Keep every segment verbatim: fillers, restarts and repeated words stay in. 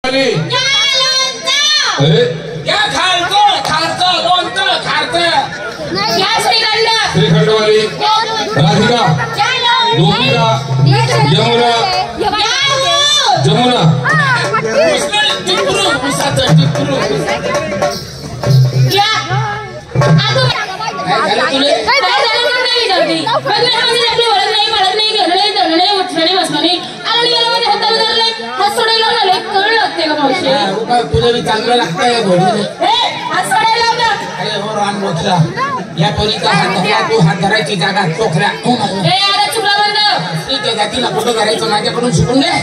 क्या खालतो खालतो लोणचं खालतं क्या श्रीखंड श्रीखंडवाली राधिका गोपिका यमुना जमुना टिपरू उसाचं टिपरू क्या आगो काय झालं तुले काय झालं म्हणून नाही जल्दी पण मी म्हणजे आपली ओळख नाही मला नाही घडले धरले उठले बसले आणि गेला मध्ये हात धरले हात सोडायला लागले कळ लागते का मावशी काय तुला बी चांगलं लागतं या घोडीने ए हात सोडायला लावला अरे हो राम मोठा या पोरीचा हात धरला तू हात धरायची जागा चोखल्या तू नाही ए अरे चुकला बंद स्त्रीच्या जातीला कुठं करायचं माझ्याकडून शिकून घे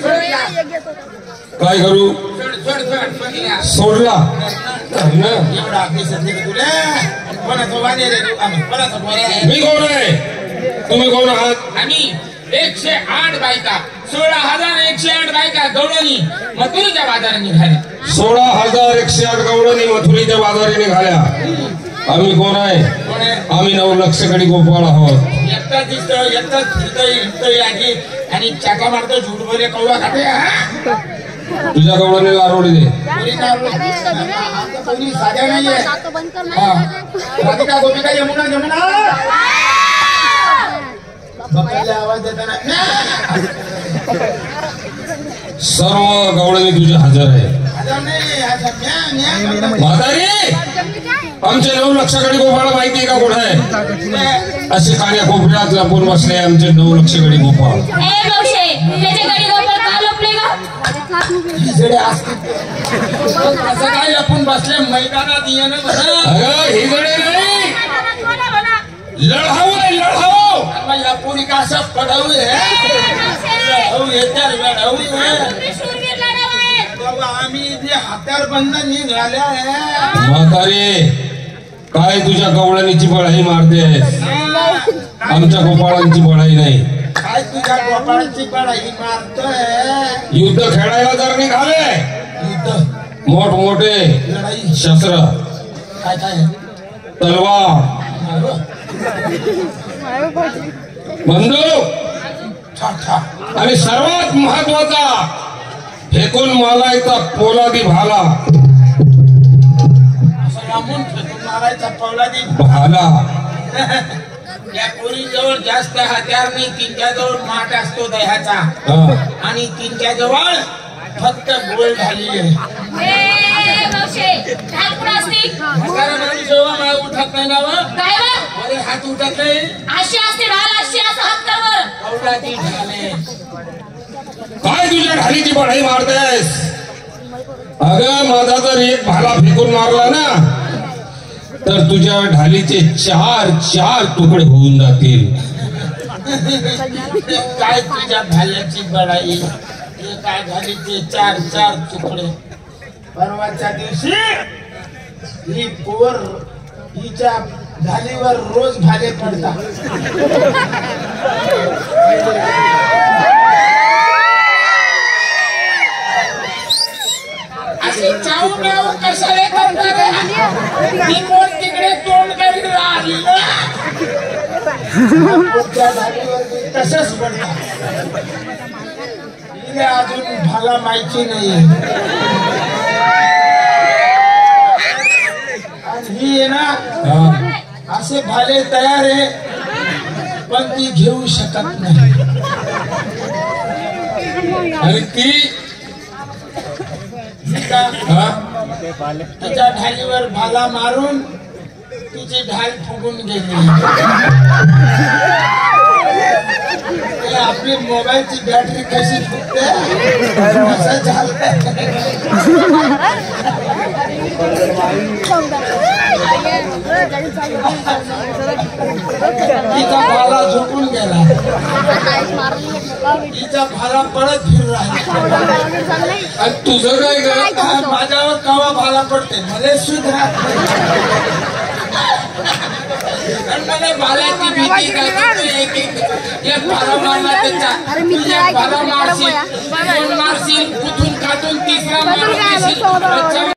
काय करू सोडला एवढा अभ्यास तुला कोणाचं वाणे रे कोणाचं बोरे मी कोण आहे तुम्ही कोण आहात आम्ही एकशे आठ बायका सोळा हजार एकशे आठ बायका गवळणी मथुरीच्या बाजारात निघाल्या सोळा हजार एकशे आठ गवळणी मथुरीच्या बाजारी निघाल्या आम्ही कोण आहे कोण आहे आम्ही नऊ लक्षकडी गोपाळ आहोत एकटाच दिसतो एकटाच फिरतोय हिंडतोय आधी आणि चाका मारतो झूट बोले कौवा खाते तुझ्या गवळणी लारोडी दे कोणी साध्या नाहीये राधिका गोपिका यमुना यमुना बकरीला आवाज देताना सर्व गवळणी तुझे हजर आहे हजार नाही हजार म्या म्या म्हातारी आमचे नऊ लक्षकडी गोपाळ माहिती आहे का कोण आहे असे कान्या कोपऱ्यात लपून बसले आमचे नऊ लक्षकडी गोपाळ ए मावशी त्याच्या गाडी गोपाळ का लपले का हिजडे असतील असं काय लपून बसले मैदानात येणं अगं ही जडे नाही लढाऊ आहे लढाऊ या पुरी का असं पडाऊ लढाऊ येत्या लढाऊ बाबा आम्ही जे हात्यार बंद निघाल्या म्हातारी काय तुझ्या गवळणीची बळाई मारते आमच्या गोपाळांची बळाई नाही काय तुझ्या गोपाळाची बळाई मारतोय युद्ध खेळायला जर निघाले मोठमोठे लढाई शस्त्र काय काय तलवार बंदूक आणि सर्वात महत्वाचा फेकून मालायचा पोलादी भाला असं लांबून फेकून मारायचा पवलादी भाला या पोरी जवळ जास्त हत्यार नाही तिच्या जवळ माठ असतो दह्याचा हा. आणि तिच्या जवळ फक्त गोळ झालेली आहे ए मावशी ढाल कुठं असते म्हातारा माणूस जेव्हा माळ उठत नाही ना व काय बा अरे हात उठत नाही अशी असते ढाल अशी असं हात कर वर पवलादी ढाले काय तुझ्या ढालीची बढाई मारतेस अगं माझा जर एक भाला फेकून मारला ना तर तुझ्या ढालीचे चार चार तुकडे होऊन जातील काय तुझ्या भाल्याची बढाई काय झाली ते चार चार तुकडे परवाच्या दिवशी ही पोर हिच्या ढालीवर रोज भाले पडतात अशी चाऊ म्याऊ कशाला करतात ती पोर तिकडे तोंड करीत राहिली पोरच्या ढालीवर तसंच पडतात हिला अजून भाला माहिती नाही आणि ही आहे ना असे भाले तयार आहे पण ती घेऊ शकत नाही आणि ती हा? तिच्या ढालीवर भाला मारून तिची ढाल फुगून गेली आपली मोबाईलची बॅटरी कशी फुटते असं झालं तिचा भाला झोपून गेला तिचा भाला पडत फिरू राहिला आणि तुझं काय ग माझ्यावर कवा भाला पडते मला सुद्धा मला भाल्याची भीती एक भाला मारला त्याचा भाला मारशील मारशील कुठून काढून तिसरा मारून